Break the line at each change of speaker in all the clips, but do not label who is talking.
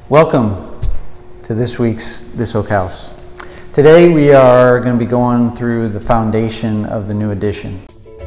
Welcome to this week's This Oak House. Today we are going to be going through the foundation of the new addition.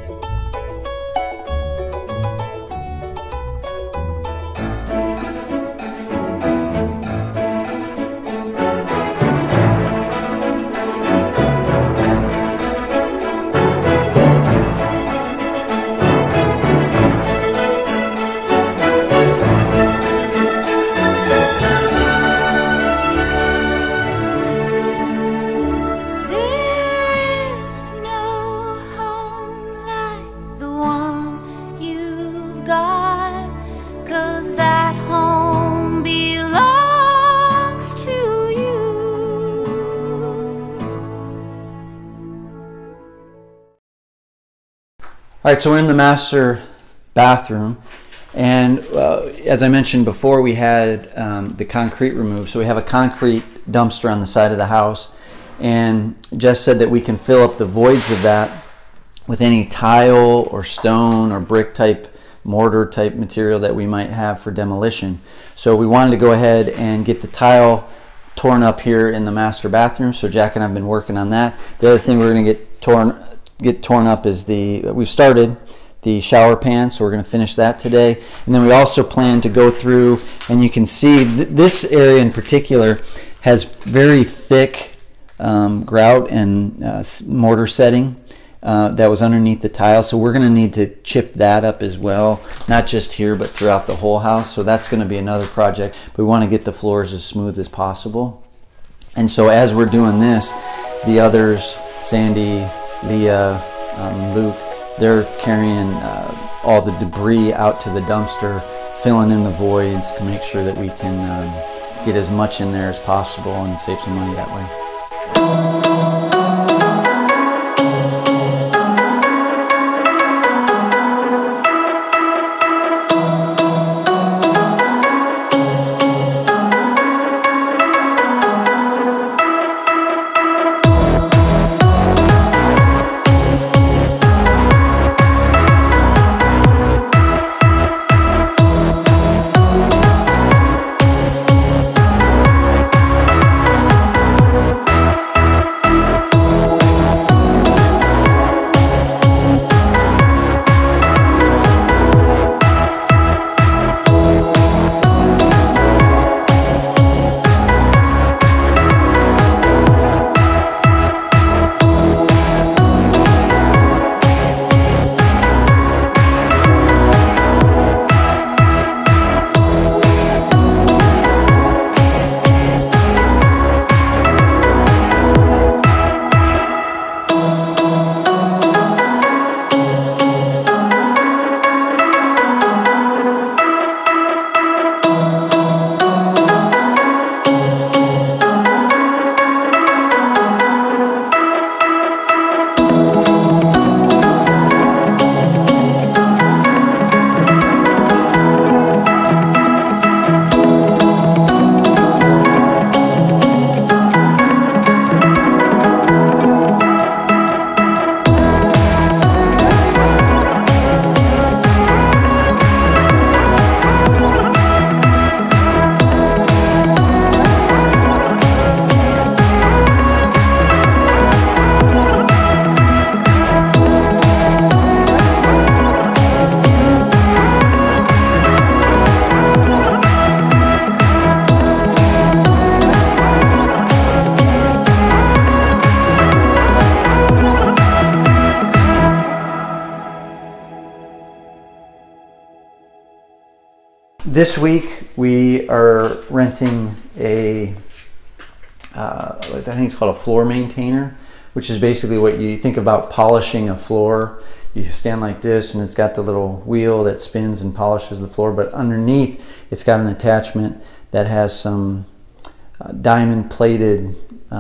All right, so we're in the master bathroom, and as I mentioned before, we had the concrete removed. So we have a concrete dumpster on the side of the house, and Jess said that we can fill up the voids of that with any tile or stone or brick type, mortar type material that we might have for demolition. So we wanted to go ahead and get the tile torn up here in the master bathroom. So Jack and I have been working on that. The other thing we're going to get torn up is we've started the shower pan, so we're going to finish that today. And then we also plan to go through, and you can see this area in particular has very thick grout and mortar setting that was underneath the tile, so we're going to need to chip that up as well, not just here but throughout the whole house. So that's going to be another project, but we want to get the floors as smooth as possible. And so as we're doing this, the others, Sandy, Leah, Luke, they're carrying all the debris out to the dumpster, filling in the voids to make sure that we can get as much in there as possible and save some money that way. This week we are renting a, I think it's called a floor maintainer, which is basically what you think about polishing a floor. You stand like this and it's got the little wheel that spins and polishes the floor, but underneath it's got an attachment that has some diamond plated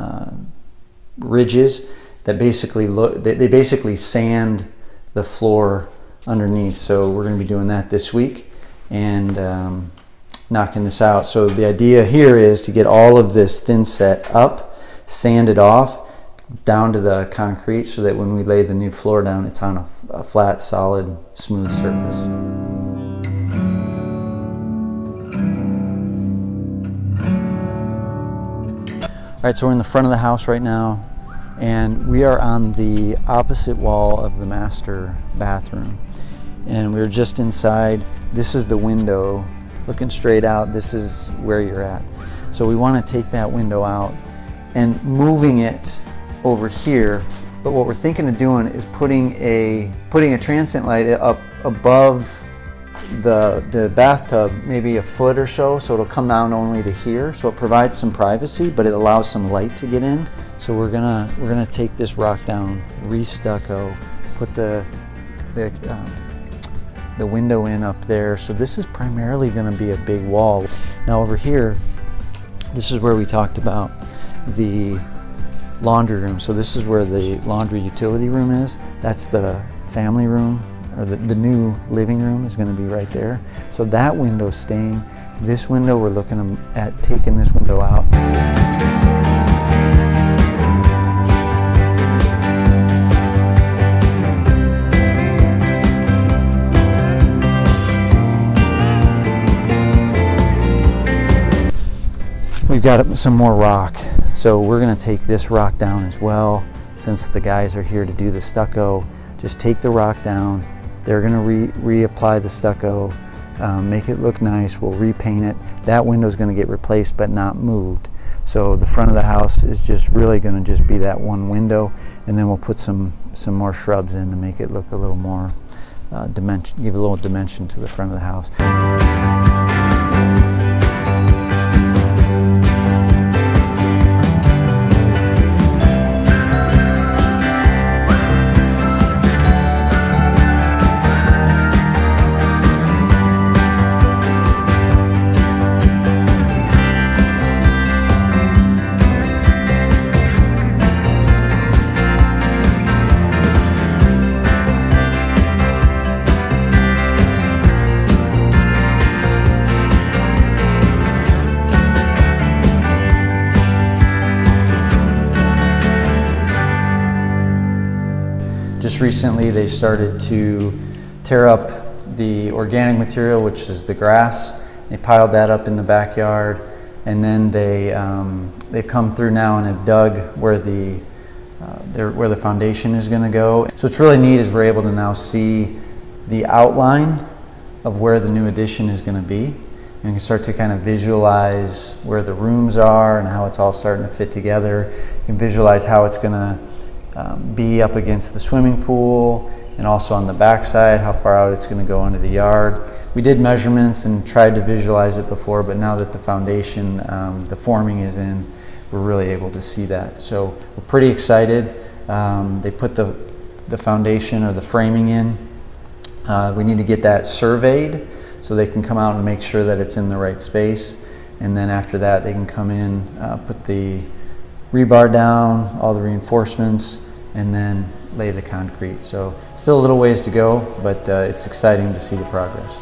ridges that basically they basically sand the floor underneath. So we're going to be doing that this week and knocking this out. So the idea here is to get all of this thin set up, sand it off down to the concrete so that when we lay the new floor down, it's on a flat, solid, smooth surface. All right, so we're in the front of the house right now, and we are on the opposite wall of the master bathroom. And we're just inside. This is the window looking straight out. This is where you're at. So we want to take that window out and moving it over here. But what we're thinking of doing is putting a transient light up above the bathtub, maybe a foot or so it'll come down only to here, so it provides some privacy, but it allows some light to get in. So we're gonna take this rock down, re-stucco, put the window in up there. So this is primarily going to be a big wall. Now over here, this is where we talked about the laundry room. So this is where the laundry utility room is. That's the family room, or the new living room is going to be right there. So that window's staying. This window, we're looking at taking this window out. We've got some more rock. So we're going to take this rock down as well. Since the guys are here to do the stucco, just take the rock down. They're going to reapply the stucco, make it look nice. We'll repaint it. That window is going to get replaced but not moved. So the front of the house is just really going to just be that one window, and then we'll put some more shrubs in to make it look a little more dimension, give a little dimension to the front of the house. Just recently they started to tear up the organic material, which is the grass. They piled that up in the backyard, and then they've come through now and have dug where the foundation is going to go. So it's really neat as we're able to now see the outline of where the new addition is going to be. And you can start to kind of visualize where the rooms are and how it's all starting to fit together. You can visualize how it's going to be up against the swimming pool, and also on the back side, how far out it's going to go into the yard. We did measurements and tried to visualize it before, but now that the foundation, the forming is in, we're really able to see that. So we're pretty excited. They put the foundation or the framing in. We need to get that surveyed so they can come out and make sure that it's in the right space. And then after that, they can come in, put the rebar down, all the reinforcements, and then lay the concrete. So still a little ways to go, but it's exciting to see the progress.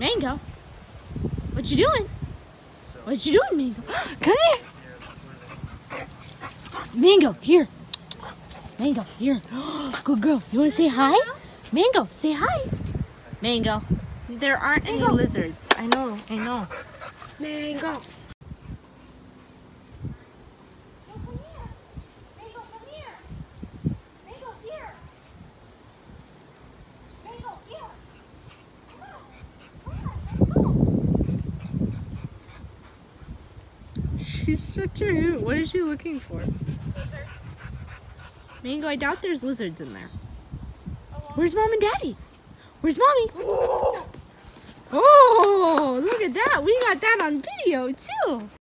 Mango? What you doing? What you doing, Mango? Come here. Mango, here. Mango, here. Good girl. You want to say hi? Mango, say hi. Mango, there aren't any lizards. I know. Mango. She's such a hoot. What is she looking for?
Lizards.
Mango, I doubt there's lizards in there. Where's Mom and Daddy? Where's Mommy? Oh, look at that. We got that on video, too.